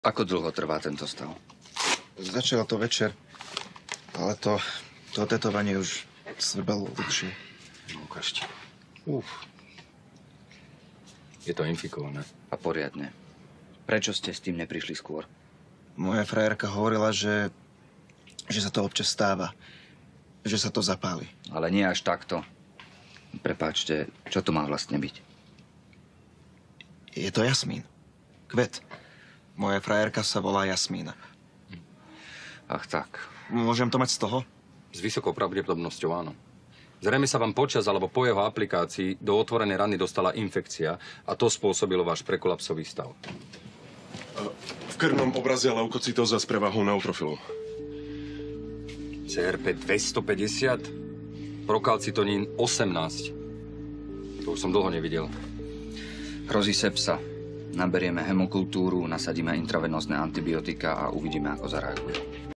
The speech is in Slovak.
Ako dlho trvá tento stav? Začalo to večer, ale to tetovanie už svrbalo dlhšie. No, ukážte. Je to infikované. A poriadne. Prečo ste s tým neprišli skôr? Moja frajerka hovorila, že sa to občas stáva. Že sa to zapáli. Ale nie až takto. Prepáčte, čo to má vlastne byť? Je to jasmín. Kvet. Moja frajerka sa volá Jasmína. Ach tak. Môžem to mať z toho? S vysokou pravdepodobnosťou áno. Zrejme sa vám počas alebo po jeho aplikácii do otvorenej rany dostala infekcia a to spôsobilo váš prekolapsový stav. V krvnom obraze leukocitóza s prevahou neutrofilu. CRP 250, prokalcitonín 18. To už som dlho nevidel. Hrozí sepsa. Naberieme hemokultúru, nasadíme intravenózne antibiotika a uvidíme, ako zareaguje.